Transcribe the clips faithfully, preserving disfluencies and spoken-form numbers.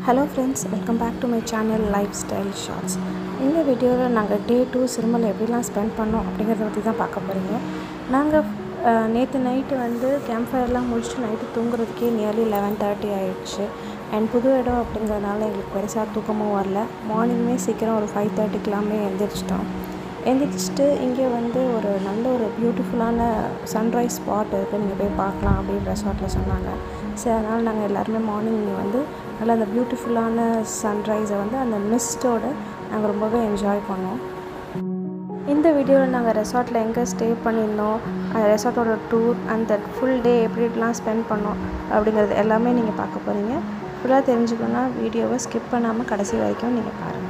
Hello friends, welcome back to my channel Lifestyle Shots. இந்த வீடியோவில் நாங்கள் டே டூ சிறுமலை எப்படிலாம் ஸ்பெண்ட் பண்ணோம் அப்படிங்கிறத பற்றி தான் பார்க்க போகிறீங்க. நாங்கள் நேற்று நைட்டு வந்து கேம்ப் ஃபயர்லாம் முடிச்சுட்டு நைட்டு தூங்குறதுக்கே நியர்லி லெவன் தேர்ட்டி ஆகிடுச்சு. அண்ட் புது இடம் அப்படிங்கிறதுனால எங்களுக்கு பெருசாக தூக்கமும் வரல. மார்னிங்குமே சீக்கிரம் ஒரு ஃபைவ் தேர்ட்டிக்கெலாமே எழுந்திரிச்சிட்டோம். எழுந்திரிச்சிட்டு இங்கே வந்து ஒரு நல்ல ஒரு பியூட்டிஃபுல்லான சன்ரைஸ் ஸ்பாட் இருக்குது, நீங்கள் போய் பார்க்கலாம் அப்படின்னு ரெசார்ட்டில் சொன்னாங்க. சரி, அதனால் நாங்கள் எல்லாருமே மார்னிங் வந்து நல்லா அந்த பியூட்டிஃபுல்லான சன்ரைஸை வந்து அந்த மிஸ்டோடு நாங்கள் ரொம்பவே என்ஜாய் பண்ணோம். இந்த வீடியோவில் நாங்கள் ரெசார்ட்டில் எங்கே ஸ்டே பண்ணியிருந்தோம், அந்த ரெசார்ட்டோட டூர், அந்த ஃபுல் டே எப்படி எப்படிலாம் ஸ்பெண்ட் பண்ணோம் அப்படிங்கிறது எல்லாமே நீங்கள் பார்க்க போகிறீங்க. ஃபுல்லாக தெரிஞ்சுக்கணுன்னா வீடியோவை ஸ்கிப் பண்ணாமல் கடைசி வரைக்கும் நீங்கள் பாருங்கள்.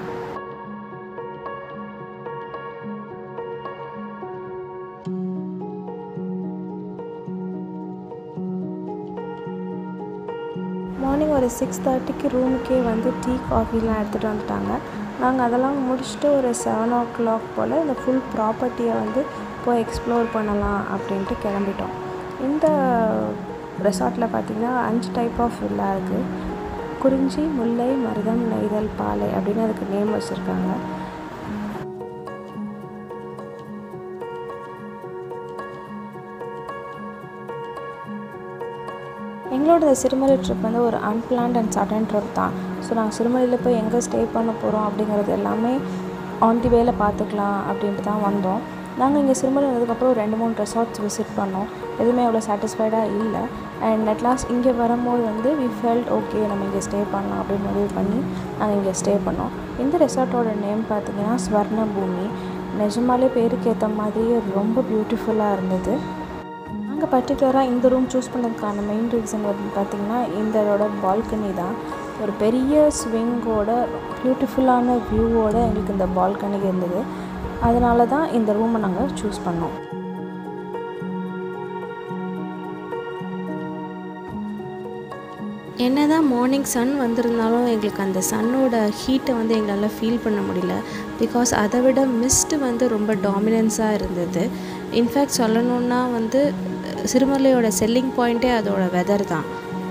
மார்னிங் ஒரு சிக்ஸ் தேர்ட்டிக்கு ரூமுக்கே வந்து டீ காஃபிலாம் எடுத்துகிட்டு வந்துட்டாங்க. நாங்கள் அதெல்லாம் முடிச்சுட்டு ஒரு செவன் ஓ கிளாக் போல் இந்த ஃபுல் ப்ராப்பர்ட்டியை வந்து போய் எக்ஸ்ப்ளோர் பண்ணலாம் அப்படின்ட்டு கிளம்பிட்டோம். இந்த ரெசார்ட்டில் பார்த்திங்கன்னா அஞ்சு டைப் ஆஃப் வில்லா இருக்குது. குறிஞ்சி, முல்லை, மருதம், நெய்தல், பாலை அப்படின்னு அதுக்கு நேம் வச்சுருக்காங்க. எங்களோட சிறுமலை ட்ரிப் வந்து ஒரு அன்பிளான்ட் அண்ட் சடன் ட்ரிப் தான். ஸோ நாங்கள் சிறுமலையில் போய் எங்கே ஸ்டே பண்ண போகிறோம் அப்படிங்கிறது எல்லாமே ஆன் தி வேல பார்த்துக்கலாம் அப்படின்ட்டு தான் வந்தோம். நாங்கள் இங்கே சிறுமலை வந்ததுக்கப்புறம் ரெண்டு மூணு ரெசார்ட்ஸ் விசிட் பண்ணோம். எதுவுமே அவ்வளோ சாட்டிஸ்ஃபைடாக இல்லை. அண்ட் அட் லாஸ்ட் இங்கே வரும்போது வந்து வி ஃபெல்ட் ஓகே, நம்ம இங்கே ஸ்டே பண்ணலாம் அப்படின்னு முடிவு பண்ணி நாங்கள் இங்கே ஸ்டே பண்ணோம். இந்த ரெசார்ட்டோட நேம் பார்த்திங்கன்னா ஸ்வர்ண பூமி. நிஜமாலே பேருக்கு ஏற்ற மாதிரியே ரொம்ப பியூட்டிஃபுல்லாக இருந்தது. நாங்கள் பர்டிகுலராக இந்த ரூம் சூஸ் பண்ணதுக்கான மெயின் ரீசன் வந்து பார்த்திங்கன்னா இதோட பால்கனி தான். ஒரு பெரிய ஸ்விங்கோட பியூட்டிஃபுல்லான வியூவோட எங்களுக்கு இந்த பால்கனி இருந்தது. அதனால தான் இந்த ரூமை நாங்கள் சூஸ் பண்ணோம். என்ன தான் மார்னிங் சன் வந்திருந்தாலும் எங்களுக்கு அந்த சன்னோட ஹீட்டை வந்து எங்களால் ஃபீல் பண்ண முடியல. பிகாஸ் அதை விட மிஸ்ட்டு வந்து ரொம்ப டாமினன்ஸாக இருந்தது. இன்ஃபேக்ட் சொல்லணுன்னா வந்து சிறுமலையோட செல்லிங் பாயிண்ட்டே அதோட வெதர் தான்.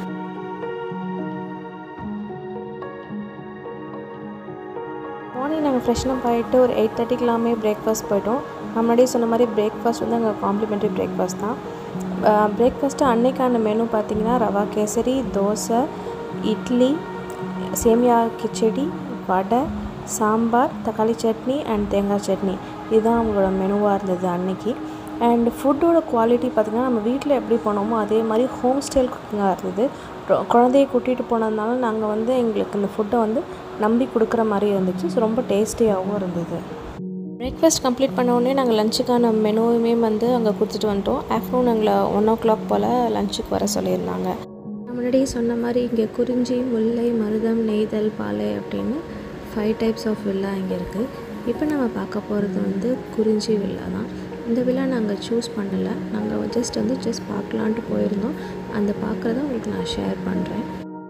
மார்னிங் நாங்கள் ஃப்ரெஷ்னப் ஆகிட்டு ஒரு எயிட் தேர்ட்டிக்கெல்லாமே பிரேக்ஃபாஸ்ட் போய்ட்டோம். நான் முன்னாடியே சொன்ன மாதிரி பிரேக்ஃபாஸ்ட் வந்து அங்கே காம்ப்ளிமெண்ட்ரி பிரேக்ஃபாஸ்ட் தான். பிரேக்ஃபாஸ்ட்டு அன்னைக்கான மெனு பார்த்திங்கன்னா ரவா கேசரி, தோசை, இட்லி, சேமியா கிச்சடி, வடை, சாம்பார், தக்காளி சட்னி அண்ட் தேங்காய் சட்னி. இதுதான் அவங்களோட மெனுவாக இருந்தது அன்னைக்கு. அண்ட் ஃபுட்டோட குவாலிட்டி பார்த்திங்கன்னா நம்ம வீட்டில் எப்படி போனோமோ அதே மாதிரி ஹோம் ஸ்டைல் குக்கிங்காக இருந்தது. குழந்தைய கூட்டிகிட்டு போனதுனால நாங்கள் வந்து எங்களுக்கு இந்த ஃபுட்டை வந்து நம்பி கொடுக்குற மாதிரி இருந்துச்சு. ஸோ ரொம்ப டேஸ்டியாகவும் இருந்தது. பிரேக்ஃபாஸ்ட் கம்ப்ளீட் பண்ண உடனே நாங்கள் லஞ்சுக்கான மெனுவுமே வந்து அங்கே கொடுத்துட்டு வந்துட்டோம். ஆஃப்டர்நூன் எங்களை ஒன் ஓ கிளாக் போல் லஞ்சுக்கு வர சொல்லியிருந்தாங்க. நான் முன்னாடியே சொன்ன மாதிரி இங்கே குறிஞ்சி, முல்லை, மருதம், நெய்தல், பாலை அப்படின்னு ஃபைவ் டைப்ஸ் ஆஃப் வில்லா இங்கே இருக்குது. இப்போ நம்ம பார்க்க போகிறது வந்து குறிஞ்சி வில்லா தான். இந்த வில்லா நாங்கள் சூஸ் பண்ணலை, நாங்கள் ஜஸ்ட் வந்து ஜஸ்ட் பார்க்கலான்ட்டு போயிருந்தோம். அந்த பார்க்குறத உங்களுக்கு நான் ஷேர் பண்ணுறேன்.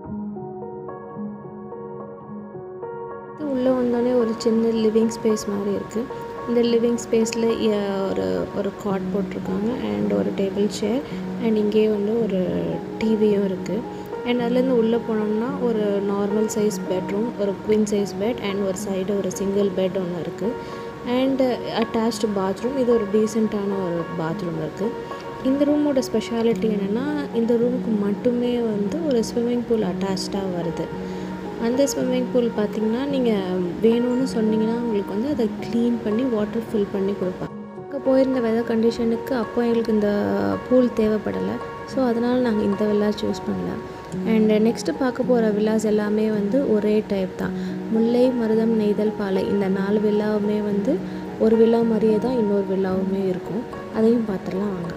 உள்ளே வந்தோடனே ஒரு சின்ன லிவிங் ஸ்பேஸ் மாதிரி இருக்குது. இந்த லிவிங் ஸ்பேஸில் ஒரு ஒரு காட் போட்டிருக்காங்க அண்ட் ஒரு டேபிள் சேர் அண்ட் இங்கே வந்து ஒரு டிவியும் இருக்குது. அண்ட் அதுலேருந்து உள்ளே போனோம்னா ஒரு நார்மல் சைஸ் பெட்ரூம், ஒரு குயின் சைஸ் பெட் அண்ட் ஒரு சைடு ஒரு சிங்கிள் பெட் ஒன்று இருக்குது. அண்டு அட்டாச்டு பாத்ரூம், இது ஒரு டீசெண்டான ஒரு பாத்ரூம் இருக்குது. இந்த ரூமோட ஸ்பெஷாலிட்டி என்னென்னா இந்த ரூமுக்கு மட்டுமே வந்து ஒரு ஸ்விம்மிங் பூல் அட்டாச்சாக வருது. அந்த ஸ்விம்மிங் பூல் பார்த்திங்கன்னா நீங்கள் வேணும்னு சொன்னிங்கன்னா உங்களுக்கு வந்து அதை க்ளீன் பண்ணி வாட்டர் ஃபில் பண்ணி கொடுப்பாங்க. அங்கே போயிருந்த வெதர் கண்டிஷனுக்கு அப்போ எங்களுக்கு இந்த பூல் தேவைப்படலை. ஸோ அதனால் நாங்கள் இந்த வில்லா சூஸ் பண்ணல. அண்டு நெக்ஸ்ட்டு பார்க்க போகிற வில்லாஸ் எல்லாமே வந்து ஒரே டைப் தான். முல்லை, மருதம், நெய்தல், பாலை இந்த நாலு வில்லாவுமே வந்து ஒரு வில்லா மாதிரியே தான் இன்னொரு வில்லாவுமே இருக்கும். அதையும் பார்த்துடலாம் வாங்க.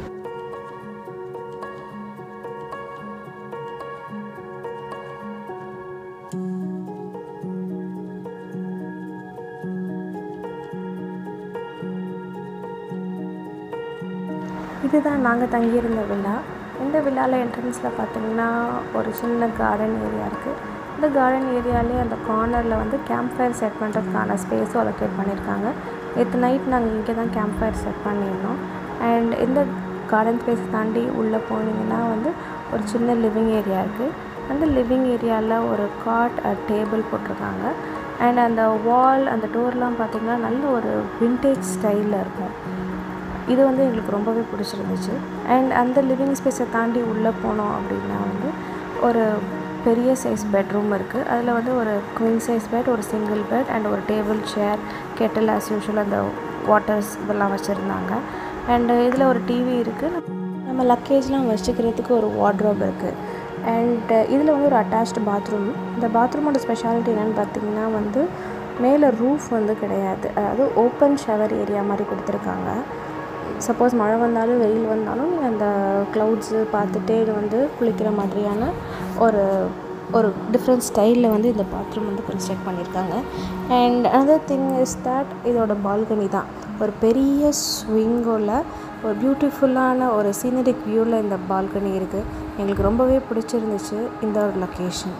இதுதான் நாங்கள் தங்கியிருந்த வில்லா. இந்த வில்லாவில் என்ட்ரன்ஸில் பார்த்திங்கன்னா ஒரு சின்ன கார்டன் ஏரியா இருக்குது. இந்த கார்டன் ஏரியாலே அந்த கார்னரில் வந்து கேம்ப் ஃபயர் செட் பண்ணுறதுக்கான ஸ்பேஸும் அலோகேட் பண்ணியிருக்காங்க. நேற்று நைட் நாங்கள் இங்கே தான் கேம்ப் ஃபயர் செட் பண்ணியிருந்தோம். அண்ட் இந்த கார்டன் ஸ்பேஸ் தாண்டி உள்ளே போனீங்கன்னா வந்து ஒரு சின்ன லிவிங் ஏரியா இருக்குது. அந்த லிவிங் ஏரியாவில் ஒரு காட் டேபிள் போட்டிருக்காங்க. அண்ட் அந்த வால் அந்த டோர்லாம் பார்த்திங்கன்னா நல்ல ஒரு விண்டேஜ் ஸ்டைலில் இருக்கும். இது வந்து எங்களுக்கு ரொம்பவே பிடிச்சிருந்துச்சு. அண்ட் அந்த லிவிங் ஸ்பேஸை தாண்டி உள்ளே போனோம் அப்படின்னா வந்து ஒரு பெரிய சைஸ் பெட்ரூம் இருக்குது. அதில் வந்து ஒரு குவீன் சைஸ் பெட், ஒரு சிங்கிள் பெட் அண்ட் ஒரு table, chair, kettle as usual அந்த வாட்டர்ஸ் இதெல்லாம் வச்சுருந்தாங்க. அண்டு இதில் ஒரு டிவி இருக்குது. நம்ம லக்கேஜ்லாம் வச்சுக்கிறதுக்கு ஒரு வார்ட்ரோப் இருக்குது. அண்ட் இதில் வந்து ஒரு அட்டாச்டு பாத்ரூம். இந்த பாத்ரூமோட ஸ்பெஷாலிட்டி என்னென்னு பார்த்திங்கன்னா வந்து மேலே ரூஃப் வந்து கிடையாது. அதாவது ஓப்பன் ஷவர் ஏரியா மாதிரி கொடுத்துருக்காங்க. சப்போஸ் மழை வந்தாலும் வெயில் வந்தாலும் நீங்கள் அந்த க்ளவுட்ஸு பார்த்துட்டே இது வந்து குளிக்கிற மாதிரியான ஒரு ஒரு டிஃப்ரெண்ட் ஸ்டைலில் வந்து இந்த பாத்ரூம் வந்து கன்ஸ்ட்ரக்ட் பண்ணியிருக்காங்க. And another thing is that இதோட பால்கனி தான் ஒரு பெரிய ஸ்விங்கோவில் ஒரு பியூட்டிஃபுல்லான ஒரு சீனரிக் வியூவில் இந்த பால்கனி இருக்குது. எங்களுக்கு ரொம்பவே பிடிச்சிருந்துச்சு இந்த ஒரு லொக்கேஷன்.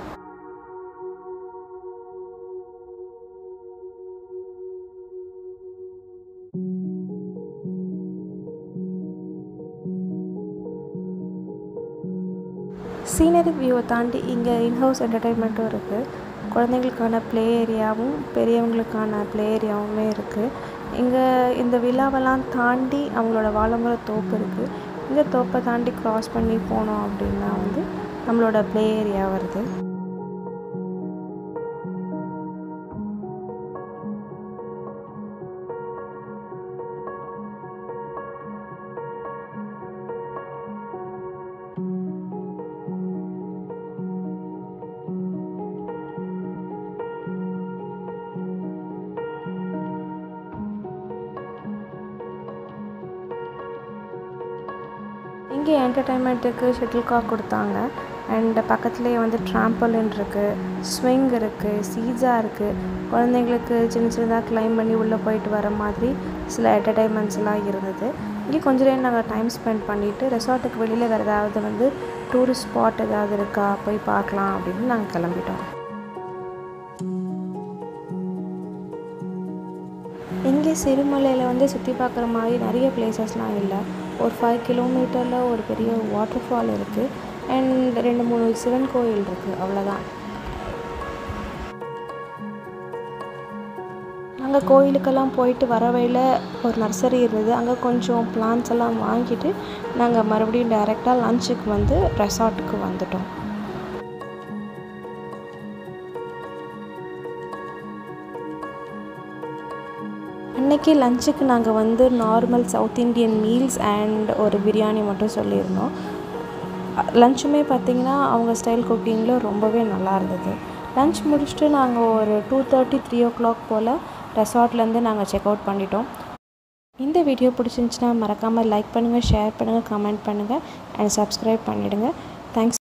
சீனரிக் வியூவை தாண்டி இங்கே இன்ஹவுஸ் என்டர்டெயின்மெண்ட்டும் இருக்குது. குழந்தைங்களுக்கான ப்ளே ஏரியாவும் பெரியவங்களுக்கான ப்ளே ஏரியாவுமே இருக்குது. இங்கே இந்த விழாவெல்லாம் தாண்டி அவங்களோட வாழமர தோப்பு இருக்குது. இந்த தோப்பை தாண்டி க்ராஸ் பண்ணி போனோம் அப்படின்னா வந்து நம்மளோட ப்ளே ஏரியா வருது. இங்கே என்டர்டெயின்மெண்ட்டுக்கு ஷட்டில் காக் கொடுத்தாங்க. அண்ட் பக்கத்துலேயே வந்து ட்ராம்பலின் இருக்குது, ஸ்விங் இருக்குது, சீஸா இருக்குது. குழந்தைங்களுக்கு சின்ன சின்னதாக கிளைம் பண்ணி உள்ளே போயிட்டு வர மாதிரி சில என்டர்டெயின்மெண்ட்ஸ்லாம் இருந்தது. இங்கே கொஞ்ச நேரம் நாங்கள் டைம் ஸ்பெண்ட் பண்ணிவிட்டு ரெசார்ட்டுக்கு வெளியில் வேறு ஏதாவது வந்து டூரிஸ்ட் ஸ்பாட் ஏதாவது இருக்கா போய் பார்க்கலாம் அப்படின்னு நாங்கள் கிளம்பிட்டோம். இங்கே சிறுமலையில் வந்து சுற்றி பார்க்குற மாதிரி நிறைய பிளேசஸ்லாம் இல்லை. ஒரு ஃபைவ் கிலோமீட்டரில் ஒரு பெரிய வாட்டர் ஃபால் இருக்குது. அண்ட் ரெண்டு மூணு சிவன் கோயில் இருக்குது, அவ்வளோதான். நாங்கள் கோயிலுக்கெல்லாம் போயிட்டு வர வழியில் ஒரு நர்சரி இருந்தது. அங்கே கொஞ்சம் பிளான்ஸ் எல்லாம் வாங்கிட்டு நாங்கள் மறுபடியும் டைரெக்டாக லஞ்சுக்கு வந்து ரெசார்ட்டுக்கு வந்துட்டோம். அன்றைக்கி லஞ்சுக்கு நாங்கள் வந்து normal south Indian meals and ஒரு பிரியாணி மட்டும் சொல்லியிருந்தோம். லஞ்சுமே பார்த்திங்கன்னா அவங்க ஸ்டைல் குக்கிங்கில் ரொம்பவே நல்லா இருந்தது. லஞ்ச் முடிச்சுட்டு நாங்கள் ஒரு two thirty three o'clock போல் ரெசார்ட்லேருந்து நாங்கள் செக் அவுட் பண்ணிட்டோம். இந்த வீடியோ பிடிச்சிருந்துச்சின்னா மறக்காமல் லைக் பண்ணுங்கள், ஷேர் பண்ணுங்கள், கமெண்ட் பண்ணுங்கள் அண்ட் சப்ஸ்கிரைப் பண்ணிவிடுங்க. தேங்க்ஸ்.